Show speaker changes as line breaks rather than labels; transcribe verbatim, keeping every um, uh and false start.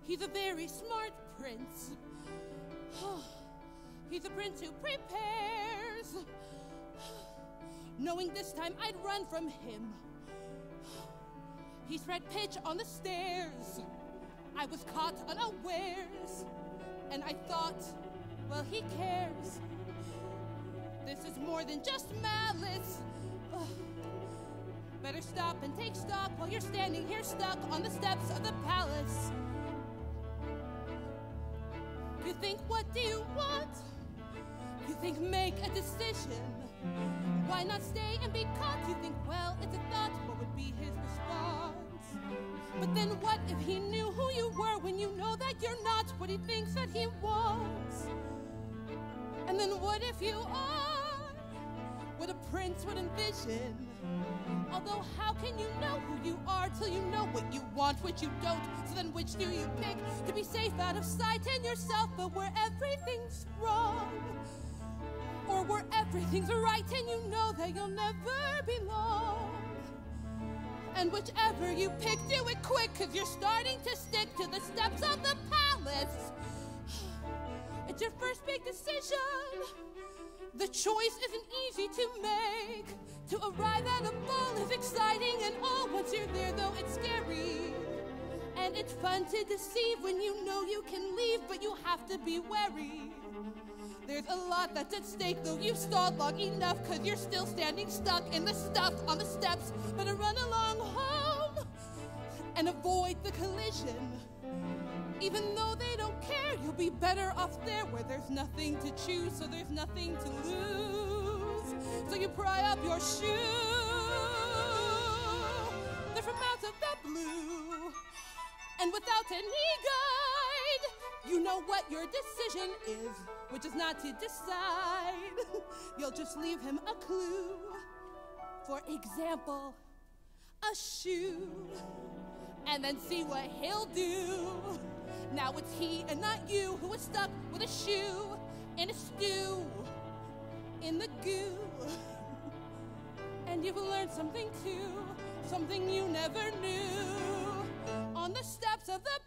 He's a very smart prince. He's a prince who prepares, knowing this time I'd run from him. He spread pitch on the stairs. I was caught unawares, and I thought, well, he cares. This is more than just malice. Ugh. Better stop and take stock while you're standing here stuck on the steps of the palace. You think, what do you want? You think, make a decision. Why not stay and be caught? You think, well, it's a thought, what would be his response? But then what if he knew who you were when you know that you're not what he thinks that he wants? And then what if you are what a prince would envision? Although how can you know who you are till you know what you want, which you don't? So then which do you pick? To be safe out of sight in yourself, but where everything's wrong? Or where everything's right and you know that you'll never belong? And whichever you pick, do it quick, cause you're starting to stick to the steps of the palace. It's your first big decision. The choice isn't easy to make. To arrive at a ball is exciting and all. Once you're there, though, it's scary. And it's fun to deceive when you know you can leave, but you have to be wary. There's a lot that's at stake, though you've stalled long enough, cause you're still standing stuck in the stuff on the steps. Better run along home and avoid the collision. Even though they don't care, you'll be better off there where there's nothing to choose, so there's nothing to lose. So you pry up your shoe. They're from out of the blue. And without any guide, you know what your decision is, which is not to decide. You'll just leave him a clue. For example, a shoe. And then see what he'll do. Now it's he and not you who is stuck with a shoe in a stew in the goo. And you've learned something too, something you never knew. On the steps of the